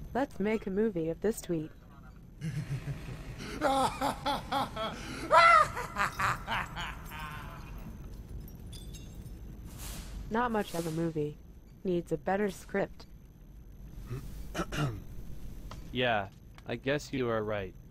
Let's make a movie of this tweet. Not much of a movie. Needs a better script. Yeah, I guess you are right.